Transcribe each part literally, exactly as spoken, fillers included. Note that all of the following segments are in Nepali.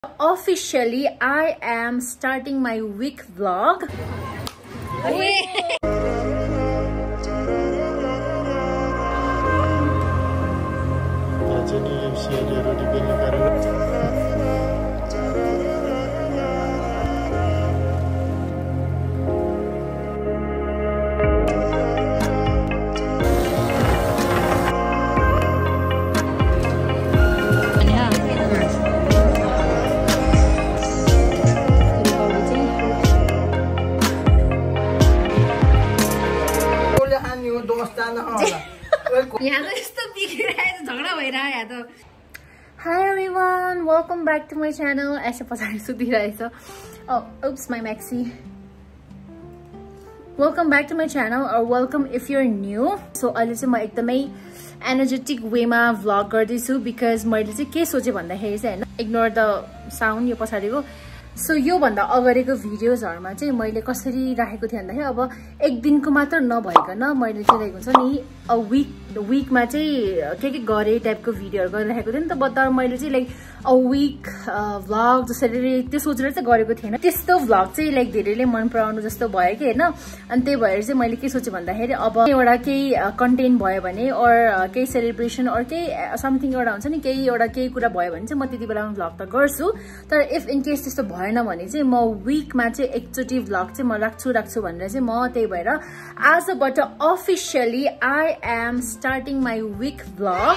Officially, I am starting my week vlog. Hi everyone, welcome back to my channel. Oh, oops, my maxi. Welcome back to my channel, or welcome if you're new. So अहिले चाहिँ म एकदमै energetic way मा vlog गर्दैछु because मैले चाहिँ के सोचे भन्दाखेरि चाहिँ हैन, ignore the sound यो पछाडीको. So यो भन्दा अगाडिको भिडियोजहरुमा चाहिँ मैले कसरी राखेको थिएँ भन्दाखेरि अब एक दिनको मात्र नभइकन मैले चाहिँ रहेको हुन्छ नि अ वीक वीकमा चाहिँ के के गरे टाइपको भिडियोहरु गरिरहेको थिएँ नि त, बट मैले चाहिँ लाइक अ वीक भ्लग जसरी त्यो सोचेर चाहिँ गरेको थिएन. त्यस्तो भ्लग चाहिँ लाइक धेरैले मन पराउनु जस्तो भयो कि हैन. अनि त्यही भएर चाहिँ मैले के सोचे भन्दाखेरि अब एउटा केही कन्टेन्ट भयो भने और केही सेलिब्रेसन और केही समथिङ एउटा हुन्छ नि केही एउटा केही कुरा भयो भने चाहिँ म त्यति बेलामा भ्लग त गर्छु. तर इफ इन केस त्यस्तो भएन भने चाहिँ म वीकमा चाहिँ एकचोटी भ्लग चाहिँ म राख्छु राख्छु भनेर चाहिँ म त्यही भएर आजबाट officially I am starting my week vlog.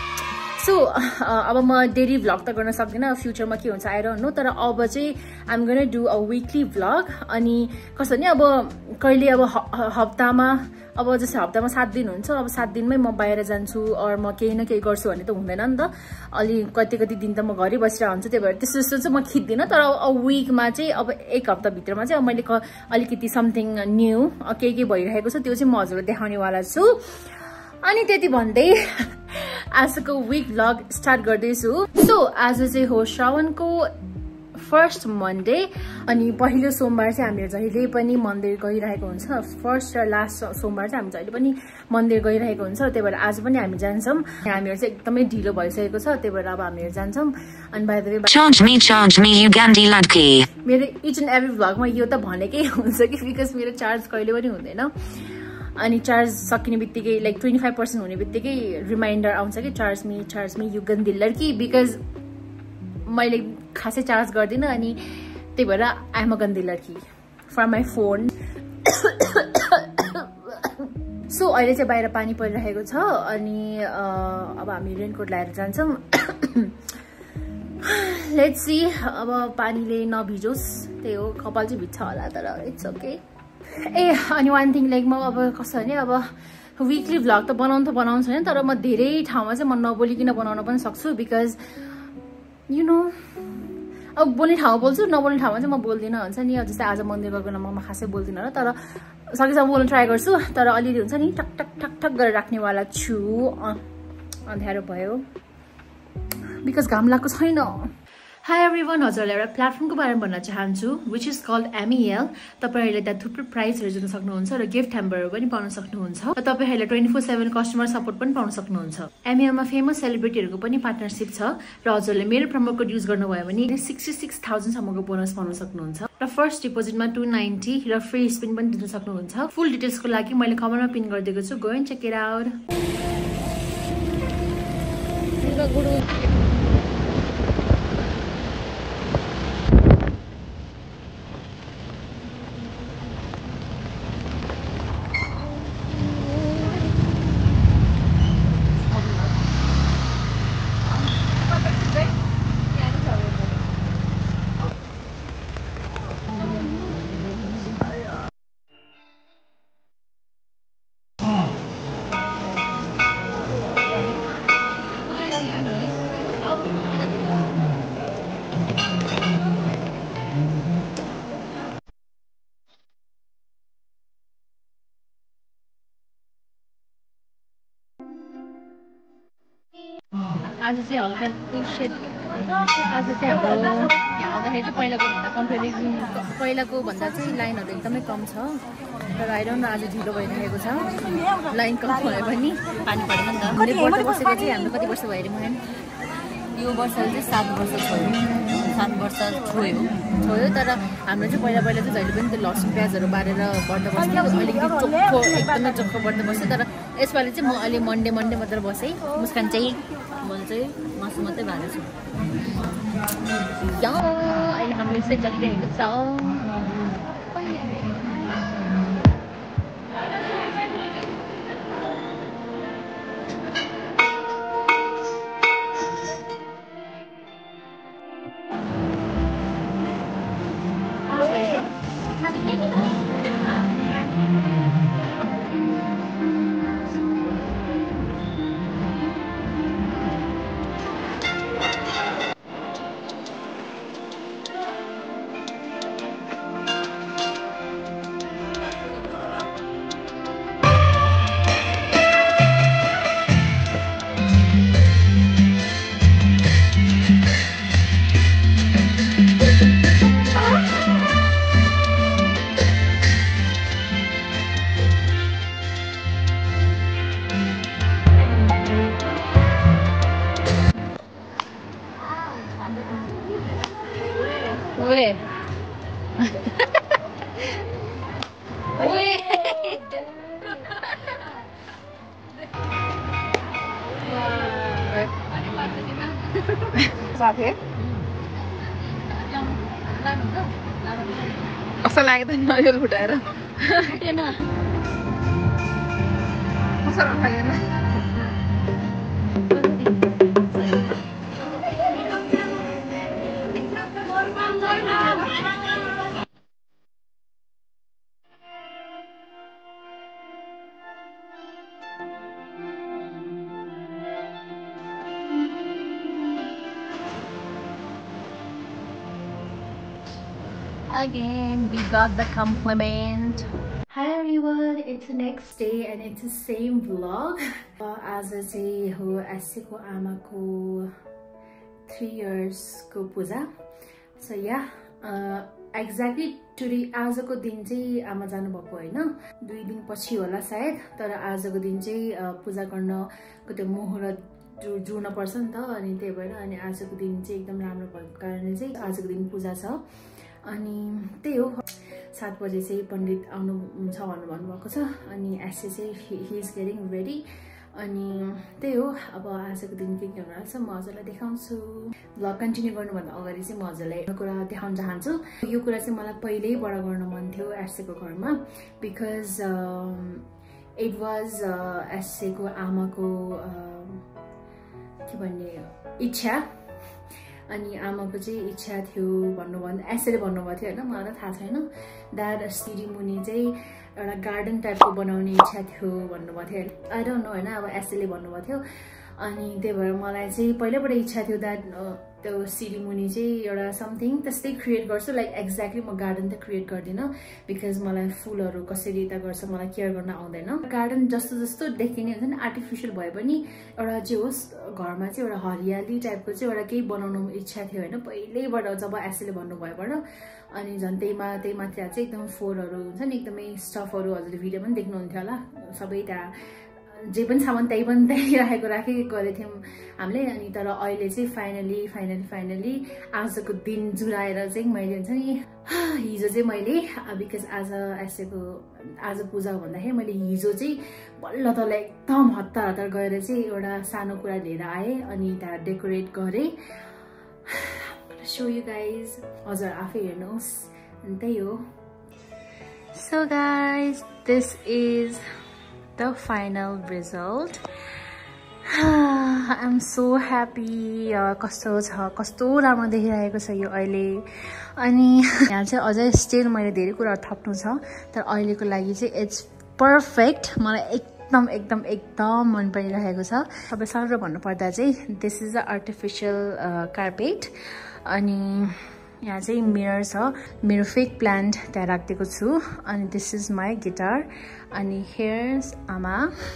So अब म डेली भ्लग त गर्न सक्दिनँ, फ्युचरमा के हुन्छ आई डोन्ट नो. तर अब चाहिँ I'm gonna do a weekly vlog. अनि कस्तो नि अब कहिले अब हप्तामा अब जस्तै हप्तामा सात दिन हुन्छ, अब सात दिनमै म बाहिर जान्छु और म केही न केही गर्छु भने त हुँदैन नि त. अलि कति कति दिन त म घरै बसिरहेको हुन्छु, त्यही भएर त्यस्तो जस्तो चाहिँ म खिच्दिनँ. तर अ विकमा चाहिँ अब एक हप्ताभित्रमा चाहिँ अब मैले अलिकति समथिङ न्यू के के भइरहेको छ त्यो चाहिँ म हजुरलाई देखाउनेवाला छु. अनि त्यति भन्दै आजको विक भ्लग स्टार्ट गर्दैछु. सो आज चाहिँ हो श्रावणको फर्स्ट मन्डे. अनि पहिलो सोमबार चाहिँ हामीहरू जहिले पनि मन्दिर गइरहेको हुन्छ. फर्स्ट र लास्ट सोमबार चाहिँ हामी जहिले पनि मन्दिर गइरहेको हुन्छ. त्यही भएर आज पनि हामी जान्छौँ. हामीहरू चाहिँ एकदमै ढिलो भइसकेको छ, त्यही भएर अब हामीहरू जान्छौँ. अनि by the way charge me charge me युगान्डी लड्की मेरो इच एन्ड एभ्री भ्लगमा यो त भनेकै हुन्छ कि बिकज मेरो चार्ज कहिले पनि हुँदैन. अनि चार्ज सकिने बित्तिकै लाइक ट्वेन्टी फाइभ पर्सेन्ट हुने बित्तिकै रिमाइन्डर आउँछ कि चार्ज मी चार्ज मी युगान्डी लड्की, बिकज मैले खासै चार्ज गर्दिनँ. अनि त्यही भएर आइएम अ गन्दी लड्की फर माई फोन. सो अहिले चाहिँ बाहिर पानी परिरहेको छ. अनि अब हामी रेनकोट ल्याएर जान्छौँ. लेट्स सी अब पानीले नभिजोस्, त्यही हो. कपाल चाहिँ भिज्छ होला तर इट्स ओके. ए अनि वान थिङ लाइक म अब कस्तो भने अब विकली भ्लग त बनाउनु त बनाउँछु होइन, तर म धेरै ठाउँमा चाहिँ म नबोलिकन बनाउन पनि सक्छु. बिकज यु नो अब बोल्ने ठाउँमा बोल्छु, नबोल्ने ठाउँमा चाहिँ म बोल्दिनँ हुन्छ नि. जस्तै आज मन्दिर गएको म खासै बोल्दिनँ र, तर सकेसम्म बोल्न ट्राई गर्छु. तर अलिअलि हुन्छ नि टक टक ठक ठक गरेर राख्नेवाला छु. अँध्यारो भयो बिकज घाम लागेको छैन. हाई एभ्रिवान, हजुरलाई एउटा प्लेटफर्मको बारेमा भन्न चाहन्छु विच इज कल्ड एमइएल. तपाईँहरूले त्यहाँ थुप्रै प्राइजहरू जित्न सक्नुहुन्छ र गिफ्ट ह्याम्बरहरू पनि पाउन सक्नुहुन्छ. र तपाईँहरूले twenty four seven customer support पनि पाउन सक्नुहुन्छ. एमइएलमा फेमस सेलिब्रिटीहरूको पनि पार्टनरसिप छ र हजुरले मेरो प्रोमो कोड युज गर्नुभयो भने सिक्सटी सिक्स थाउजन्डसम्मको बोनस पाउन सक्नुहुन्छ. र फर्स्ट डिपोजिटमा टू नाइन्टी र फ्री स्पिन पनि दिन सक्नुहुन्छ. फुल डिटेल्सको लागि मैले कमेन्टमा पिन गरिदिएको छु. Go and check it out. आज चाहिँ हल्का सेट आज चाहिँ हाम्रो यहाँ आउँदाखेरि चाहिँ पहिलाको भन्दा कम्पेरिजन पहिलाको भन्दा चाहिँ लाइनहरू एकदमै कम छ. तर आइरहनु आज ढिलो भइरहेको छ. लाइन कम भयो भने पानी परेन नि त. हामीले वर्ष बसेको चाहिँ हाम्रो कति वर्ष भयो अरे मलाई यो वर्ष चाहिँ सात वर्ष भयो. सात वर्ष छोयो छोयो तर हाम्रो चाहिँ पहिला पहिला चाहिँ जहिले पनि त्यो लसुन प्याजहरू बारेर बढ्दा बस्थ्यो अलिकति चोखो एकदमै चोखो बढ्दा बस्थ्यो तर यसपालि चाहिँ म अहिले मन्डे मन्डे मात्र बसेँ मुस्कान चाहिँ म चाहिँ मासु मात्रै भएको छु अहिले हाम्रो यसै चलिरहेको छ Weh. Weh. Saatnya? Asal lagi tuh nanya lu udah ada. Iya nah. Asal lagi nah. Again, we got the compliment. Hi everyone, it's the next day and it's the same vlog. As I say, ho asiko amako three years ko puja. So yeah, uh, exactly today आजको दिन चाहिँ आमा जानु भएको हैन दुई दिन पछि होला सायद तर आजको दिन चाहिँ पूजा गर्नको त्यो मुहुर्त जुर्न पर्छ नि त अनि त्यही भएर अनि आजको दिन चाहिँ एकदम राम्रो भएको कारणले चाहिँ आजको दिन पूजा छ अनि त्यही हो सात बजे चाहिँ पण्डित आउनु हुन्छ भन्नु भन्नुभएको छ अनि एसए चाहिँ ही इज गेटिङ रेडी अनि त्यही हो अब आजको दिन के के हुन छ म हजुरलाई देखाउँछु भ्लग कन्टिन्यू गर्नुभन्दा अगाडि चाहिँ म हजुरलाई एउटा कुरा देखाउन चाहन्छु यो कुरा चाहिँ मलाई पहिल्यैबाट गर्न मन थियो एसएको घरमा बिकज इट वाज एसएको आमाको के भन्ने इच्छा अनि आमाको चाहिँ इच्छा थियो भन्नुभन्दा एसले भन्नुभएको थियो हैन मलाई थाहा छैन द्याट सिरीमुनि चाहिँ एउटा गार्डन टाइपको बनाउने इच्छा थियो भन्नुभएको थियो आई डोन्ट नो हैन अब एसले भन्नुभएको थियो अनि त्यही भएर मलाई चाहिँ पहिल्यैबाट इच्छा थियो द्याट त्यो सिरीमुनि चाहिँ एउटा समथिङ त्यस्तै क्रिएट गर्छु लाइक एक्ज्याक्टली म गार्डन त क्रिएट गर्दिनँ बिकज मलाई फुलहरू कसरी यता गर्छ मलाई केयर गर्न आउँदैन गार्डन जस्तो जस्तो देखिने हुन्छ नि आर्टिफिसियल भए पनि एउटा चाहिँ होस् घरमा चाहिँ एउटा हरियाली टाइपको चाहिँ एउटा केही बनाउनु इच्छा थियो होइन पहिल्यैबाट जब एसले भन्नुभयोबाट अनि झन् त्यहीमा त्यही माथि चाहिँ एकदम फोरहरू हुन्छ नि एकदमै स्टफहरू हजुरले भिडियो पनि देख्नुहुन्थ्यो होला सबै त्यहाँ जे पनि सामान त्यही पनि त्यही राखेको राखेको गरेको थियौँ हामीले अनि तर अहिले चाहिँ फाइनली फाइनली फाइनली आजको दिन जुराएर चाहिँ मैले हुन्छ नि हिजो चाहिँ मैले बिकज आज एसेको आज पूजा भन्दाखेरि मैले हिजो चाहिँ बल्ल तल एकदम हतार हतार गएर चाहिँ एउटा सानो कुरा लिएर आएँ अनि त्यहाँ डेकोरेट गरेँ show you guys हजुर आफै हेर्नुहोस् अनि त्यही हो so guys this is the final result I'm so happy कस्तो छ कस्तो राम्रो देखिरहेको छ यो अहिले अनि यहाँ चाहिँ अझै स्टिल मैले धेरै कुरा थप्नु छ तर अहिलेको लागि चाहिँ इट्स पर्फेक्ट मलाई एकदम एकदम एकदम मन परिरहेको छ सबै सरल भन्नु पर्दा चाहिँ this is a artificial carpet अनि यहाँ चाहिँ मिरर छ मेरो फेक प्लान्ट त्यहाँ राखिदिएको छु अनि दिस इज माई गिटार अनि हियर्स आमा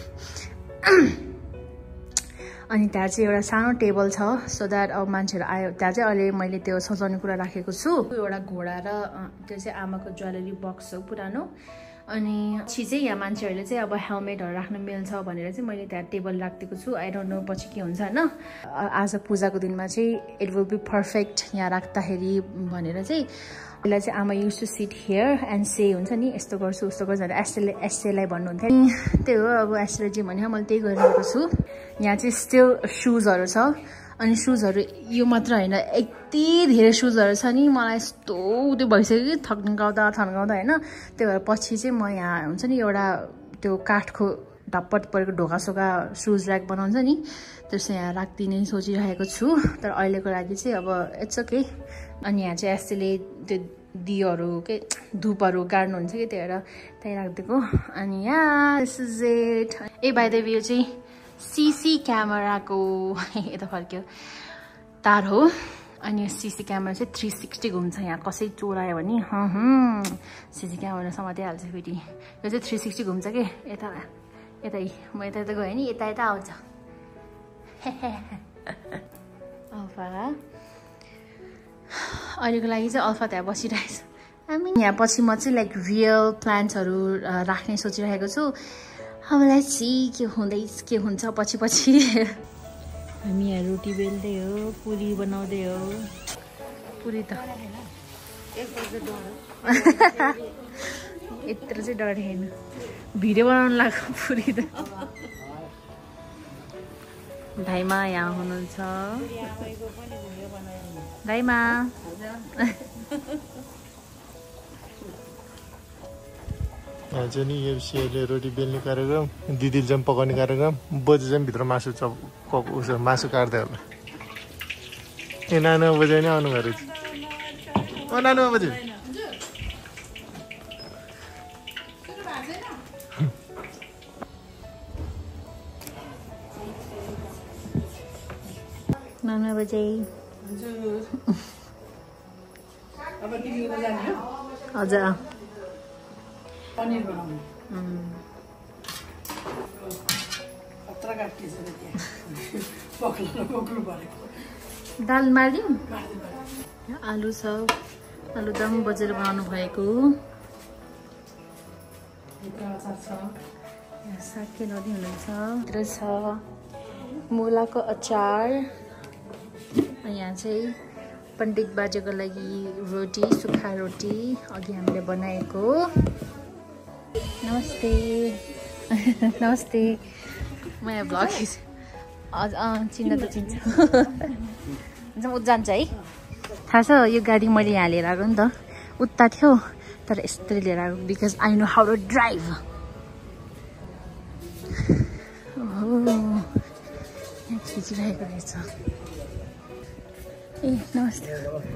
अनि त्यहाँ चाहिँ एउटा सानो टेबल छ सो द्याट अब मान्छेहरू आयो त्यहाँ चाहिँ अहिले मैले त्यो सजाउने कुरा राखेको छु एउटा घोडा र त्यो चाहिँ आमाको ज्वेलरी बक्स हो पुरानो अनि पछि चाहिँ यहाँ मान्छेहरूले चाहिँ अब हेलमेटहरू राख्न मिल्छ भनेर चाहिँ मैले त्यहाँ टेबल राखिदिएको छु आई डोन्ट नो पछि के हुन्छ होइन आज पूजाको दिनमा चाहिँ इट विल बी पर्फेक्ट यहाँ राख्दाखेरि भनेर चाहिँ यसलाई चाहिँ आमा use to sit here and say हुन्छ नि यस्तो गर्छु उस्तो गर्छु भनेर एसएले एसएलाई भन्नुहुन्थ्यो नि त्यही हो अब एसएले जे भन्यो मैले त्यही गरिरहेको छु यहाँ चाहिँ स्टिल सुजहरू छ अनि सुजहरू यो मात्र होइन यति धेरै सुजहरू छ नि मलाई यस्तो त्यो भइसक्यो कि थन्काउँदा थन्काउँदा होइन त्यही भएर पछि चाहिँ म यहाँ हुन्छ नि एउटा त्यो काठको ढप्पट परेको ढोकासोका सुज ऱ्याक बनाउँछ नि त्यसो यहाँ राखिदिने सोचिरहेको छु तर अहिलेको लागि चाहिँ अब इट्स ओके अनि यहाँ चाहिँ एसटीले त्यो दियोहरू के धुपहरू गाड्नुहुन्छ कि त्यही भएर त्यहीँ राखिदिएको अनि यहाँ this is it a by the way चाहिँ सीसी क्यामेराको यता फर्क्यो तार हो अनि यो सीसी क्यामेरा चाहिँ थ्री सिक्सटी घुम्छ यहाँ कसै चोरायो भने हँ सीसी क्यामेरा समातिहाल्छ फेरि यो चाहिँ थ्री सिक्सटी घुम्छ कि यता यतै म यता यता गएँ नि यता यता आउँछ अल्फा अहिलेको लागि चाहिँ अल्फा त्यहाँ बसिरहेको छ हामी यहाँ पछि म चाहिँ लाइक रियल प्लान्ट्सहरू राख्ने सोचिरहेको छु हामीलाई चाहिँ के हुँदैछ के हुन्छ पछि पछि हामी यहाँ रोटी बेल्दै हो पुरी बनाउँदै हो पुरी त यत्रो चाहिँ डर छैन भिडियो बनाउनु लाग्यो पुरी त दाइमा यहाँ हुनुहुन्छ दाइमा यहाँ चाहिँ नि यो सियाले रोटी बेल्ने कार्यक्रम दिदीले चाहिँ पकाउने कार्यक्रम बजी चाहिँ भित्र मासु चप उसो मासु काट्दै होला ए नानु बजी नै आउनु भयो रहेछ ओ नानु बजी नानु बजी हजुर पनीर बनाउनु खतरा काटिन्छ पक्लो पक्लो परेको दाल मारिदिउँ आलु छ आलुदम बजेर बनाउनु भएको साके नदी हुनुहुन्छ भित्र छ मुलाको अचार यहाँ चाहिँ पण्डित बाजेको लागि रोटी सुक्खा रोटी अघि हामीले बनाएको नमस्ते नमस्ते म यहाँ भ्लग हजुर अँ चिन्न त चिन्छ ऊ जान्छ है थाहा छ यो गाडी मैले यहाँ लिएर आएको नि त उता थियो तर यस्तै लिएर आएको because I know how to drive यहाँ खिचिरहेको रहेछ ए नमस्ते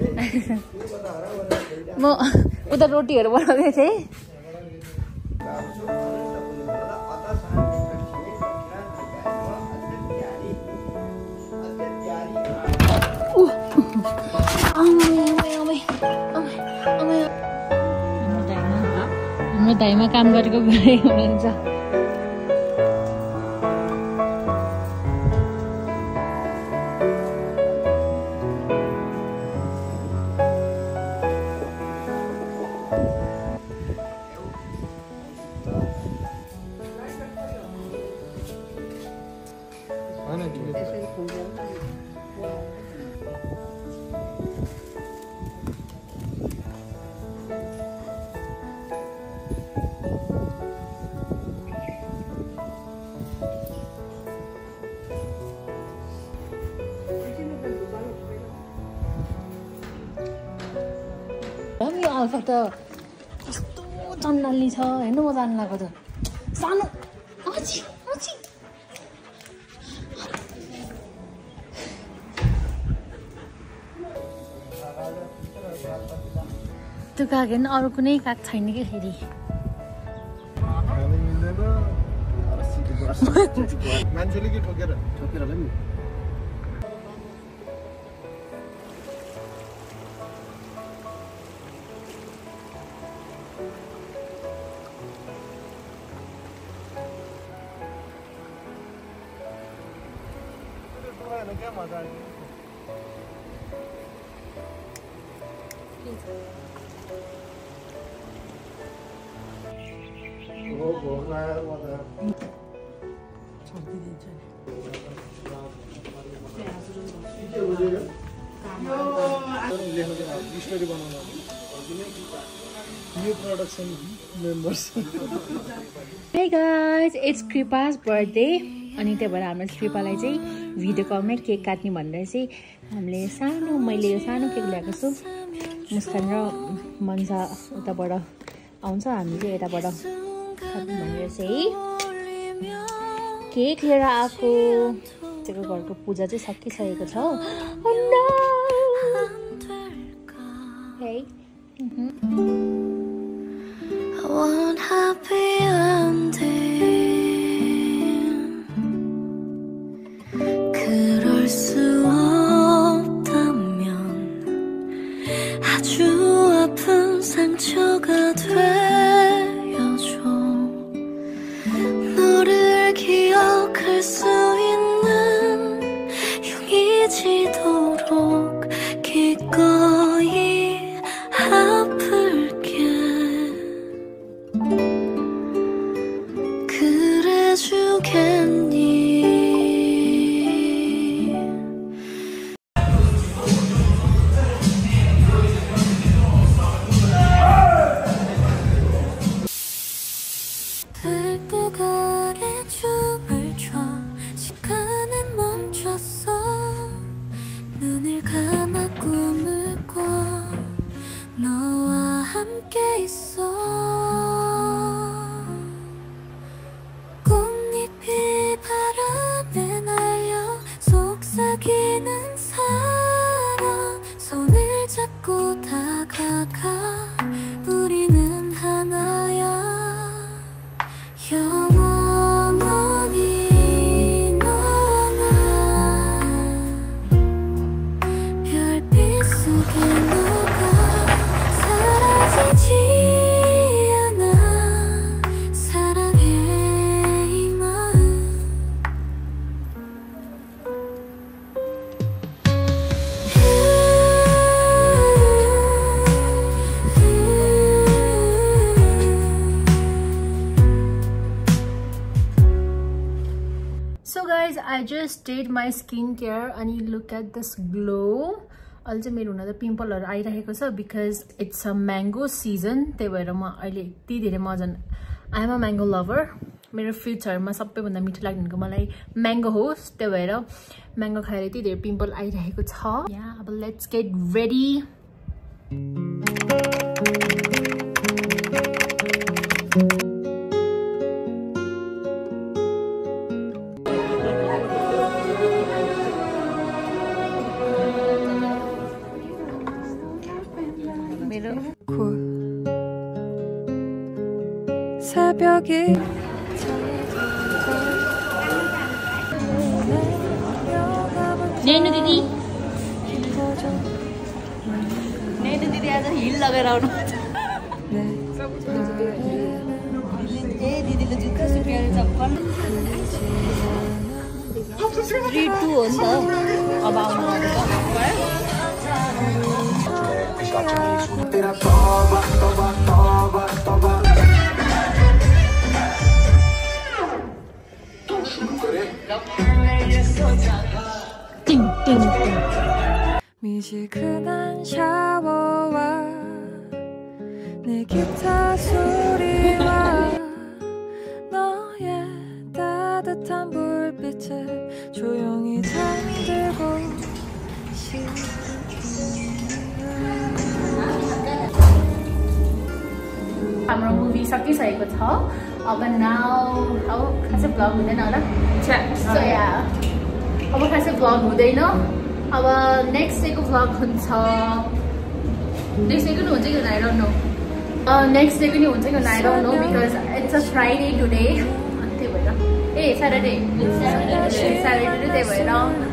म उता रोटीहरू बनाउँदै थिएँ हाम्रो दाइमा काम गरेको बुढै हुनुहुन्छ अल्फा त कस्तो चन्डाली छ हेर्नु म जानु लाग्यो त सानो अची अची त्यो काग हेर्नु अरू कुनै काग छैन कि फेरि मान्छेले के ठोकेर ठोकेर होला नि क्या मजा आयो हो भोक लाग्यो म त छोडिदिन्छ नि स्टोरी बनाउनु new production members Hey guys, it's Kripa's birthday. अनि त्यही भएर हाम्रो कृपालाई चाहिँ भिडियो कलमै केक काट्ने भनेर चाहिँ हामीले सानो मैले यो सानो केक ल्याएको छु मुस्कान र मन्सा उताबाट आउँछ हामी चाहिँ यताबाट काट्नु भनेर चाहिँ केक लिएर आएको त्यो घरको पूजा चाहिँ सकिसकेको छ Hey. I want happy ending. 그럴 수 없다면 아주 아픈 상처가 되어줘. 너를 기억할 수 있는 용이지도록 기꺼이 아플게. 그래주겠니? 들뜨가게 춤을 춰 시간은 멈췄어. 눈을 감아 꿈을 꿔 너와 함께 있어. 꽃잎이 바람에 날려 속삭이는 사랑. 손을 잡고 다가가 우리는 하나야. 영원히 너와 나 별빛 속에 녹아 사라지지 않아. 사랑해 이 마음. So guys, I just did my skincare and you look at this glow. Also मेरो हुन त पिम्पलहरु आइरहेको छ because it's a mango season. त्यही भएर म अहिले यति धेरै मजा I am a mango lover. मेरो फ्रुट्सहरुमा सबैभन्दा मिठो लाग्ने भनेको मलाई mango हो. त्यही भएर mango खाएर यति धेरै पिम्पल आइरहेको छ. Yeah, अब let's get ready. 새벽이 नेनु दिदी नेनु दिदी आज हिल लगाएर आउनु ए दिदीले जुत्ता सुकाएर चप्पल थ्री टू हो नि त अब आउनु लाग्यो 미지근한 샤워와 내 기타 소리와 너의 따뜻한 불빛에 조용히 잠들고 हाम्रो मुभी सकिसकेको छ अब नाउ अब खासै भ्लग हुँदैन होला सो या अब खासै भ्लग हुँदैन अब नेक्स्ट डेको भ्लग हुन्छ नेक्स्ट डेको नि हुन्छ कि हुँदैन I don't know next day पनि हुन्छ कि हुँदैन I don't know because it's a Friday today अनि त्यही भएर ए स्याटरडे स्याटरडे त्यही भएर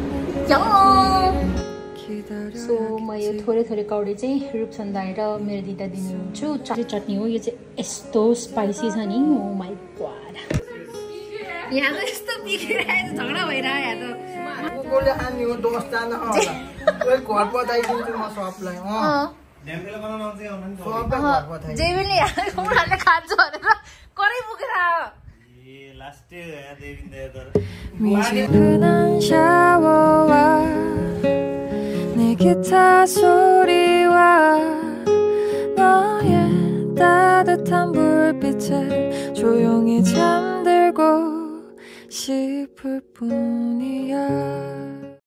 सो म यो थोरै थोरै कौडी चाहिँ रूपचन्दा र मेरो दिदा दिन्छु चटनी हो यो चाहिँ यस्तो स्पाइसी छ नि ओ माई गॉड यहाँ त यस्तो बिग्रिरहेको झगडा भइरहेको यहाँ त कसले खाने हो दोस्त जान होला घर पठाइदिन्छु म सबलाई जेबीले उनीहरूले खान्छ भनेर करै पुगेर 미지근한 샤워와 내 기타 소리와 너의 따뜻한 불빛에 조용히 잠들고 싶을 뿐이야.